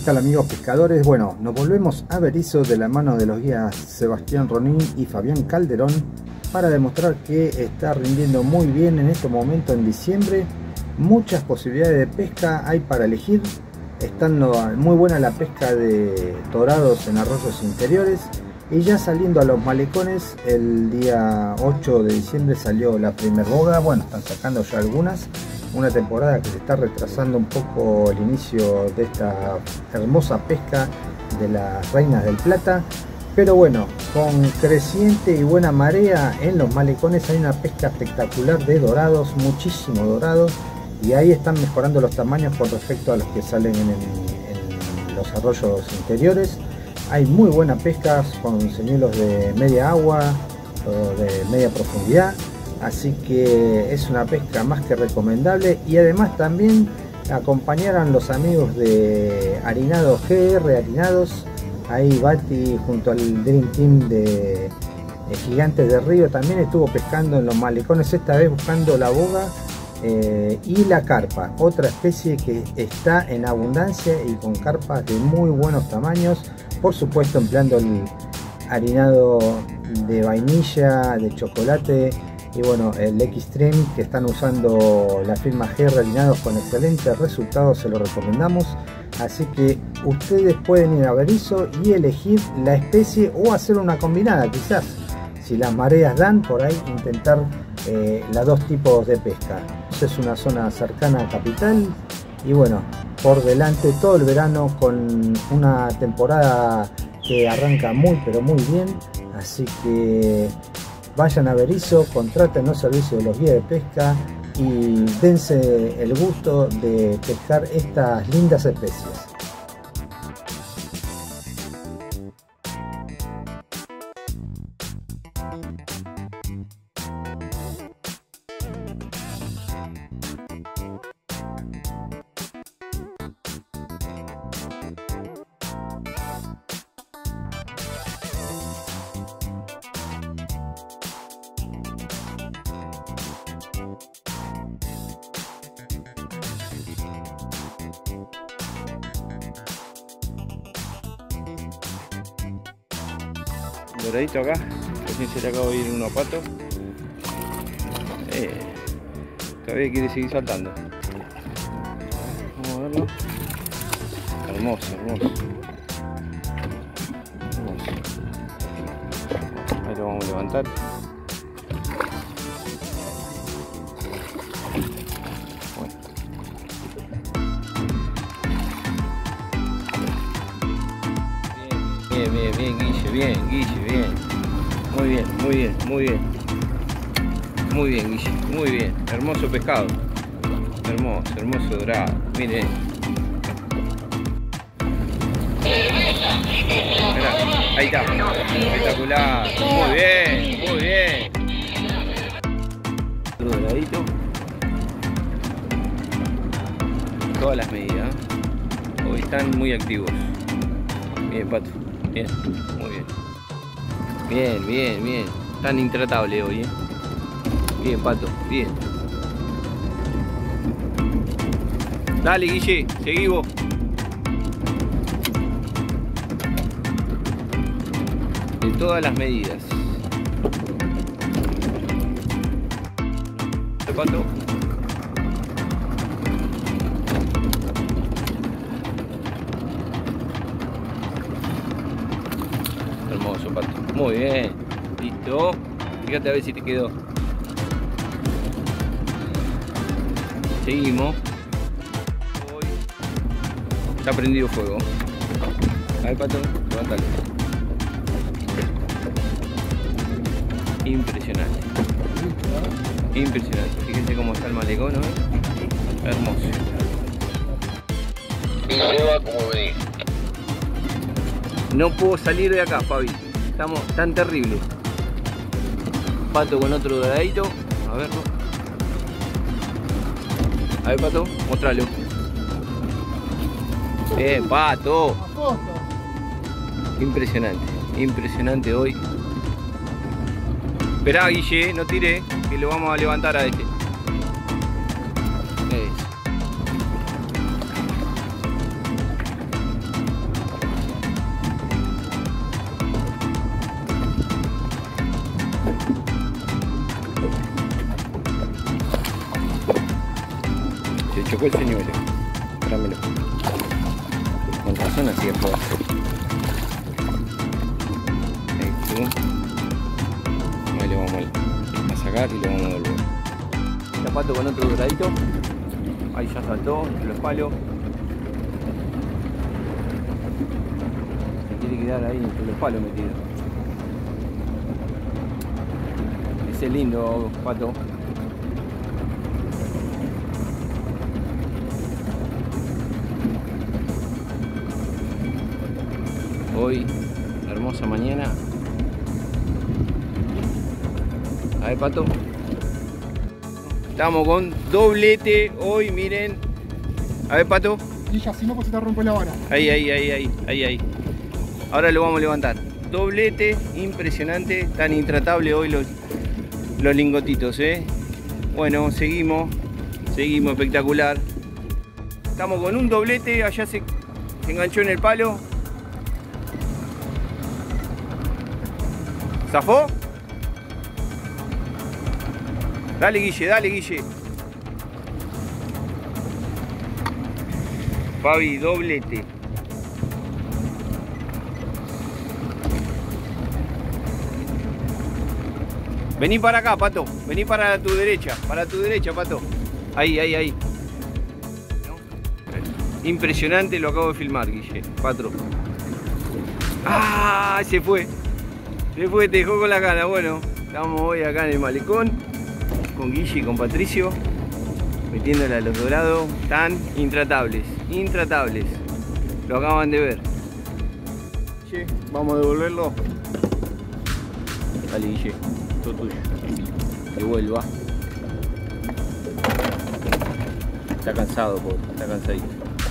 tal, amigos pescadores? Bueno, nos volvemos a Berisso de la mano de los guías Sebastián Ronín y Fabián Calderón para demostrar que está rindiendo muy bien en este momento en diciembre. Muchas posibilidades de pesca hay para elegir. Estando muy buena la pesca de dorados en arroyos interiores. Y ya saliendo a los malecones, el día 8 de diciembre salió la primer boga. Bueno, están sacando ya algunas. Una temporada que se está retrasando un poco el inicio de esta hermosa pesca de las reinas del Plata. Pero bueno, con creciente y buena marea en los malecones hay una pesca espectacular de dorados, muchísimos dorados. Y ahí están mejorando los tamaños con respecto a los que salen en los arroyos interiores. Hay muy buena pesca con señuelos de media agua o de media profundidad. Así que es una pesca más que recomendable. Y además también acompañaron los amigos de Harinados GR Harinados. Ahí Bati junto al Dream Team de Gigantes de Río también estuvo pescando en los malecones, esta vez buscando la boga y la carpa, otra especie que está en abundancia y con carpas de muy buenos tamaños, por supuesto empleando el harinado de vainilla, de chocolate y bueno, el Xtreme que están usando la firma GR Harinados con excelentes resultados, se lo recomendamos. Así que ustedes pueden ir a Berisso y elegir la especie o hacer una combinada, quizás si las mareas dan, por ahí intentar los dos tipos de pesca. Es una zona cercana a Capital y bueno, por delante todo el verano con una temporada que arranca muy pero muy bien. Así que vayan a Berisso, contraten los servicios de los guías de pesca y dense el gusto de pescar estas lindas especies. Doradito acá, recién se le acaba de ir un pato. Todavía quiere seguir saltando. Vamos a verlo. Hermoso, hermoso. Hermoso. Ahí lo vamos a levantar. Bueno. Bien, Guille, bien. Muy bien, Guille, muy bien. Hermoso pescado. Hermoso dorado. Miren. Mirá, ahí está. Espectacular. Muy bien. Doradito. Todas las medidas. Hoy están muy activos. Bien, Pato. Bien, muy bien. Tan intratable hoy, Bien, Pato, bien. Dale, Guille, seguí vos. De todas las medidas. Pato. Hermoso, Pato. Muy bien. Listo. Fíjate a ver si te quedó. Seguimos. Está prendido fuego. A ver, Pato, levántalo. Impresionante. Fíjense cómo está el malecón, ¿no? Hermoso. Y lleva como venís. No puedo salir de acá, Fabi. Estamos tan terribles. Pato con otro doradito. A verlo. A ver, Pato, mostralo. Pato. Impresionante hoy. Esperá, Guille, no tire, que lo vamos a levantar a este. sacó el señuelo. Dámelo. Con razón así es fuerte. Ahí le vamos a sacar y le vamos a devolver. Zapato con otro doradito. Ahí ya saltó entre los palos. Se quiere quedar ahí entre los palos metido. Ese es lindo, pato. Hoy, hermosa mañana. A ver, pato. Estamos con doblete hoy, miren. A ver, pato. Y ya, si no, pues se te rompe la vara. Ahí. Ahora lo vamos a levantar. Doblete, impresionante. Tan intratable hoy los lingotitos, Bueno, seguimos espectacular. Estamos con un doblete. Allá se enganchó en el palo. ¿Zafó? Dale, Guille. Fabi, doblete. Vení para acá, pato. Vení para tu derecha, pato. Ahí. Impresionante, lo acabo de filmar, Guille. Pato. ¡Ah! Se fue, te dejó con la gana. Bueno, estamos hoy acá en el malecón con Guille y con Patricio, metiéndole a los dorados. Tan intratables. Lo acaban de ver. Guille, vamos a devolverlo. Dale, Guille, todo tuyo. Devuelva. Está cansado, pobre. Está cansadito.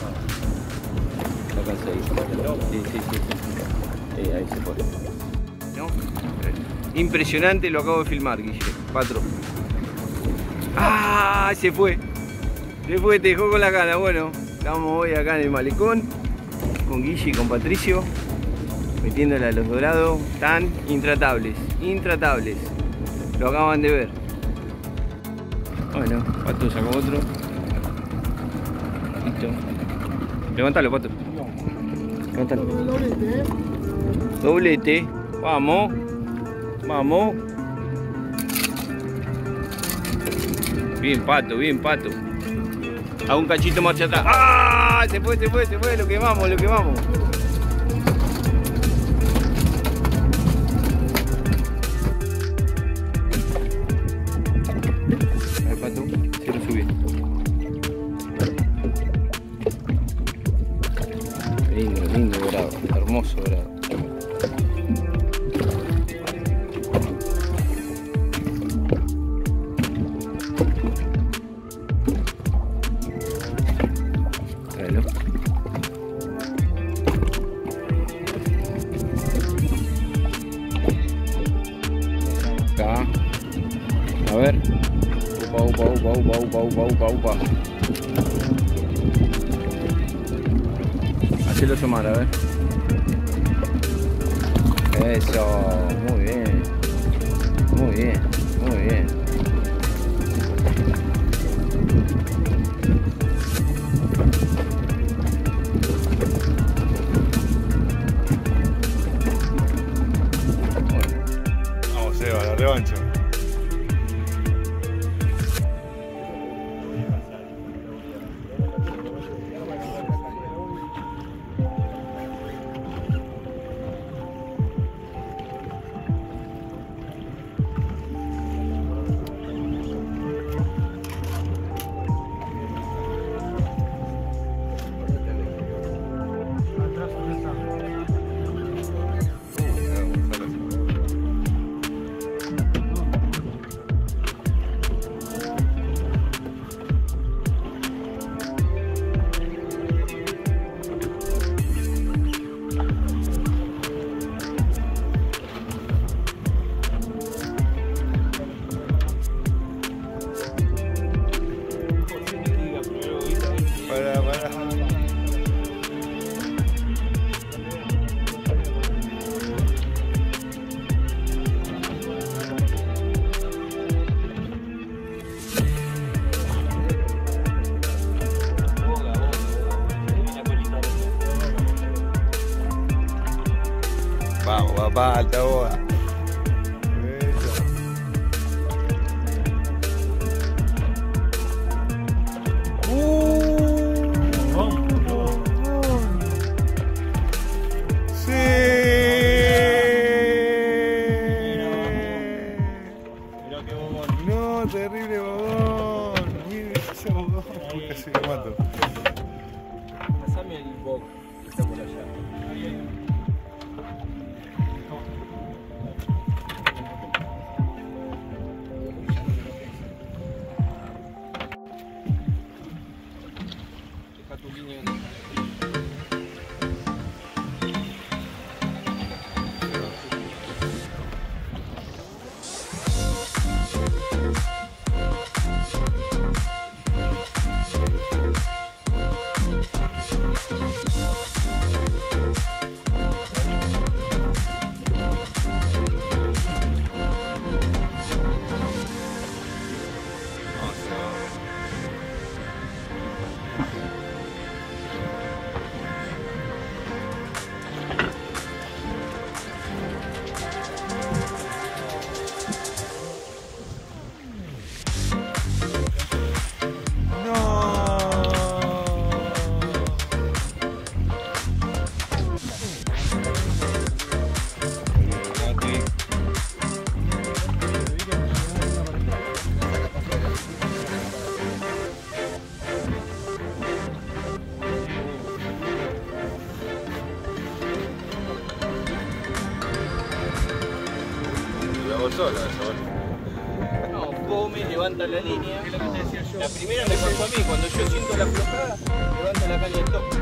Sí. Ahí se pone. ¿No? Impresionante, lo acabo de filmar, Guille. Patro. ¡Ah! Se fue, te dejó con la gana. Bueno, estamos hoy acá en el malecón con Guille y con Patricio, metiéndole a los dorados. Tan intratables. Lo acaban de ver. Bueno, Pato sacó otro. Listo. Levántalo, Pato. Levántalo. Doblete. Vamos. Bien, Pato. A un cachito marcha atrás. ¡Ah! Se fue. Lo quemamos. A ver, Pato, se lo subí. Lindo dorado. Hermoso dorado. Acá. A ver. Upa. Hacelo asomar, a ver. Eso, muy bien. Vamos, Eva, la revancha. falta, boda. No, terrible bobón. Mire ese bobón. Casi lo mato. Pasame el box que está por allá. Deja tu línea. Sola, No, come, levanta la línea. Es lo que te decía yo. La primera me pasó a mí, cuando yo siento la aflojada, levanta la caña del toque.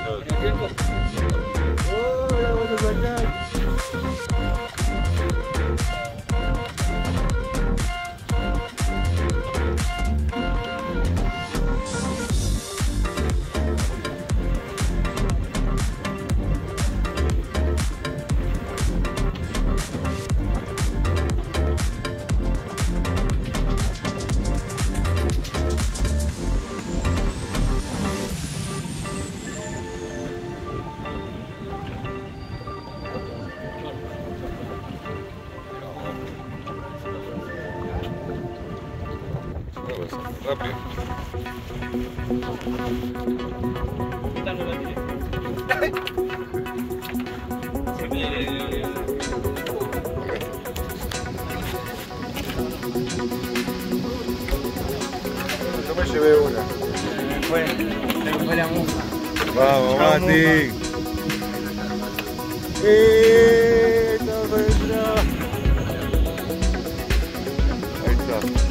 ¡Oh, la voy a sacar! Rápido. Yo me llevé una. Se me fue la musa. Vamos, Mati. Estamos adentro. Ahí está.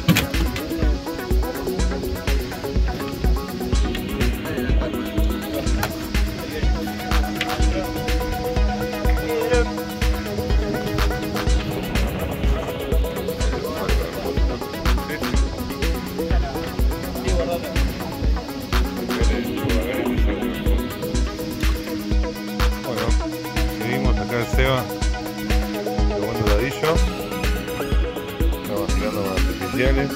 El Seba, segundo ladillo, estamos tirando con artificiales.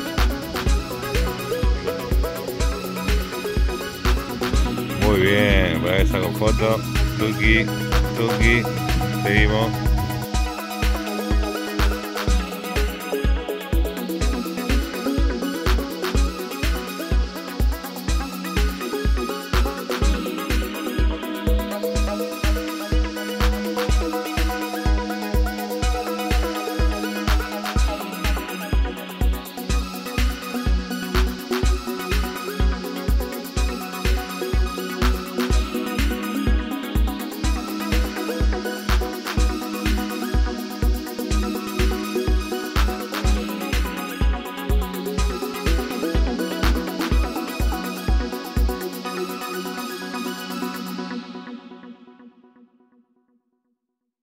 Muy bien, para que saco foto, tuki, seguimos.